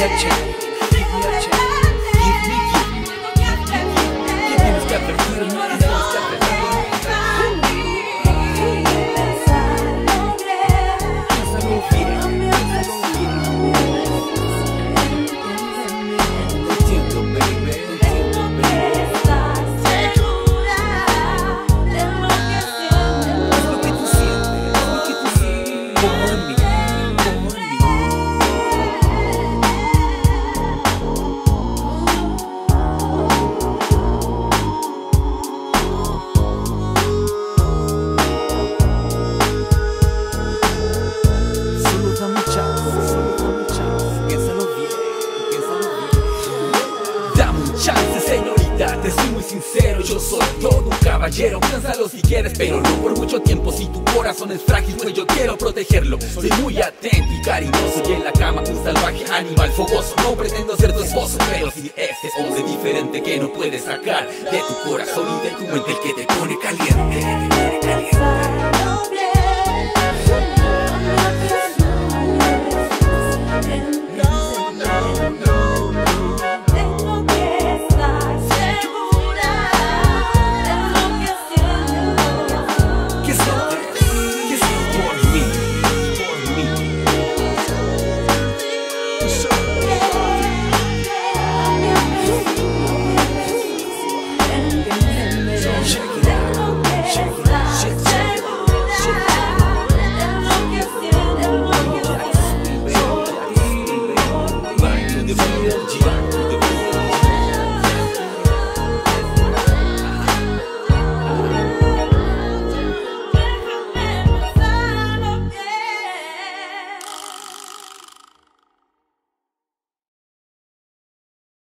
me a chance, give me a chance, give me. Que tienes que advertirme, tienes que advertirme. Piénsalo bien, piénsalo bien. Entiendo, baby, entiendo, baby. Es lo que tú sientes, es lo que tú sientes. Por mí, por mí. Solo dame chance, piénsalo bien, piénsalo bien. Dame un chance, señorita, te soy muy sincero, yo soy todo un caballero. Piénsalo si quieres, pero no por mucho tiempo. Si tu corazón es frágil, pues yo quiero protegerlo. Soy muy atento y cariñoso, y en la cama un salvaje animal fogoso. No pretendo ser tu esposo, pero si este hombre diferente que no puedes sacar de tu corazón y de tu mente, el que te pone caliente, caliente.